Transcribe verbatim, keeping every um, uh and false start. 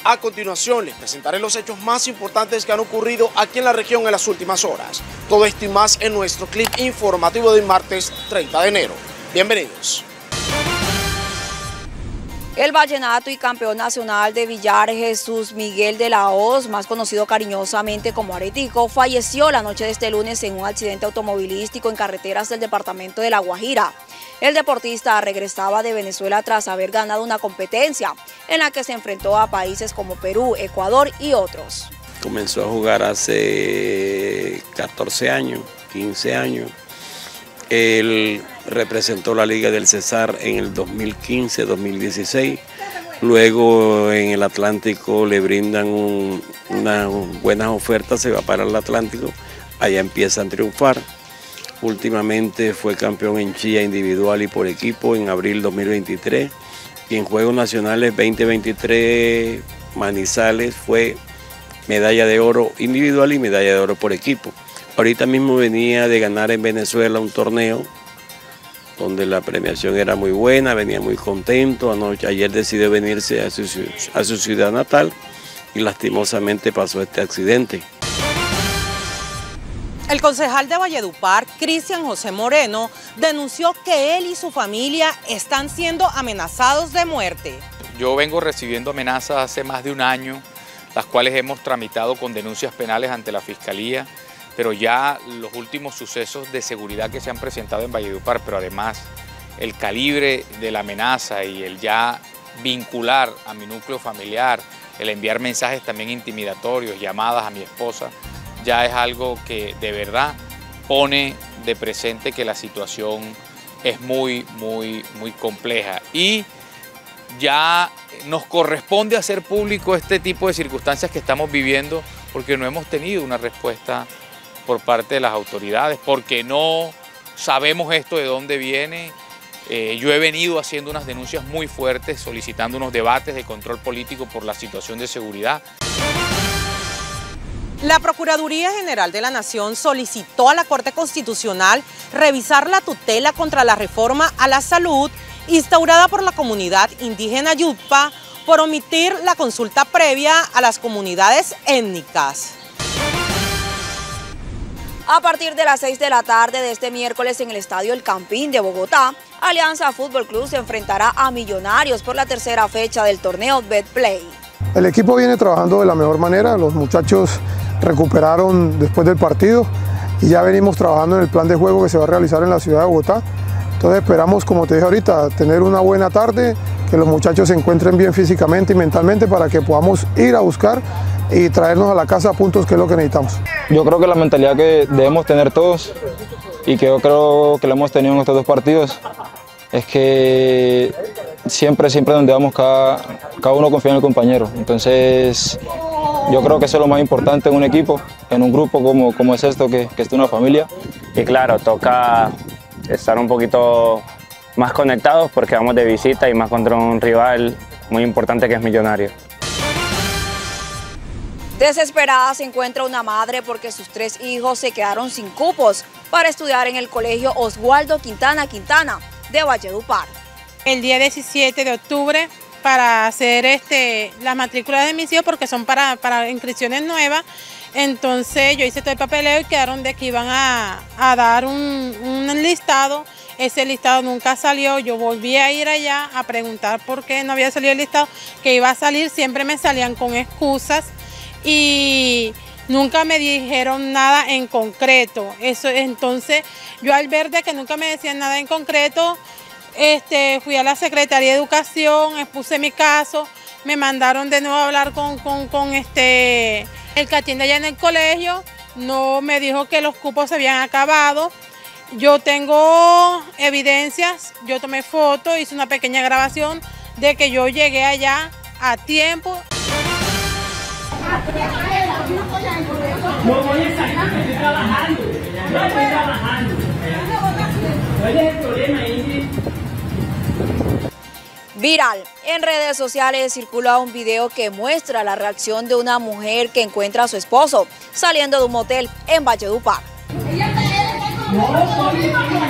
A continuación les presentaré los hechos más importantes que han ocurrido aquí en la región en las últimas horas. Todo esto y más en nuestro clip informativo de martes treinta de enero. Bienvenidos. El vallenato y campeón nacional de billar Jesús Miguel de la Hoz, más conocido cariñosamente como Aretico, falleció la noche de este lunes en un accidente automovilístico en carreteras del departamento de La Guajira. El deportista regresaba de Venezuela tras haber ganado una competencia en la que se enfrentó a países como Perú, Ecuador y otros. Comenzó a jugar hace catorce años, quince años. Él representó la Liga del Cesar en el dos mil quince, dos mil dieciséis. Luego en el Atlántico le brindan un, unas buenas ofertas, se va para el Atlántico, allá empiezan a triunfar. Últimamente fue campeón en Chía individual y por equipo en abril dos mil veintitrés. Y en Juegos Nacionales veinte veintitrés Manizales fue medalla de oro individual y medalla de oro por equipo. Ahorita mismo venía de ganar en Venezuela un torneo donde la premiación era muy buena, venía muy contento. Anoche, ayer decidió venirse a su, a su ciudad natal y lastimosamente pasó este accidente. El concejal de Valledupar, Cristian José Moreno, denunció que él y su familia están siendo amenazados de muerte. Yo vengo recibiendo amenazas hace más de un año, las cuales hemos tramitado con denuncias penales ante la Fiscalía, pero ya los últimos sucesos de seguridad que se han presentado en Valledupar, pero además el calibre de la amenaza y el ya vincular a mi núcleo familiar, el enviar mensajes también intimidatorios, llamadas a mi esposa, ya es algo que de verdad pone de presente que la situación es muy, muy, muy compleja. Y ya nos corresponde hacer público este tipo de circunstancias que estamos viviendo porque no hemos tenido una respuesta por parte de las autoridades, porque no sabemos esto de dónde viene. Eh, yo he venido haciendo unas denuncias muy fuertes, solicitando unos debates de control político por la situación de seguridad. La Procuraduría General de la Nación solicitó a la Corte Constitucional revisar la tutela contra la reforma a la salud instaurada por la comunidad indígena Yutpa por omitir la consulta previa a las comunidades étnicas. A partir de las seis de la tarde de este miércoles en el Estadio El Campín de Bogotá, Alianza Fútbol Club se enfrentará a Millonarios por la tercera fecha del torneo Betplay. El equipo viene trabajando de la mejor manera, los muchachos recuperaron después del partido y ya venimos trabajando en el plan de juego que se va a realizar en la ciudad de Bogotá. Entonces esperamos, como te dije ahorita, tener una buena tarde, que los muchachos se encuentren bien físicamente y mentalmente para que podamos ir a buscar y traernos a la casa puntos, que es lo que necesitamos. Yo creo que la mentalidad que debemos tener todos y que yo creo que la hemos tenido en estos dos partidos es que siempre, siempre donde vamos cada, cada uno confía en el compañero. Entonces yo creo que eso es lo más importante en un equipo, en un grupo como, como es esto, que, que es una familia. Y claro, toca estar un poquito más conectados porque vamos de visita y más contra un rival muy importante que es Millonario. Desesperada se encuentra una madre porque sus tres hijos se quedaron sin cupos para estudiar en el colegio Oswaldo Quintana Quintana de Valledupar. El día diecisiete de octubre para hacer este, las matrículas de mis hijos porque son para, para inscripciones nuevas. Entonces yo hice todo el papeleo y quedaron de que iban a, a dar un, un listado. Ese listado nunca salió, yo volví a ir allá a preguntar por qué no había salido el listado, que iba a salir, siempre me salían con excusas y nunca me dijeron nada en concreto. Eso, entonces yo al ver de que nunca me decían nada en concreto, este, fui a la Secretaría de Educación, expuse mi caso, me mandaron de nuevo a hablar con, con, con este, el que atiende allá en el colegio, no me dijo que los cupos se habían acabado. Yo tengo evidencias, yo tomé fotos, hice una pequeña grabación de que yo llegué allá a tiempo. No voy a salir, estoy trabajando, yo estoy trabajando. ¿Cuál es el problema, Ingrid? Viral. En redes sociales circula un video que muestra la reacción de una mujer que encuentra a su esposo saliendo de un motel en Valledupar. No,